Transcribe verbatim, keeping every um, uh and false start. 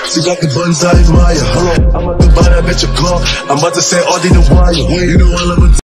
She got the buttons I admire. Hold on, I'm about to buy that bitch a car. I'm about to say all the wire. You know I love a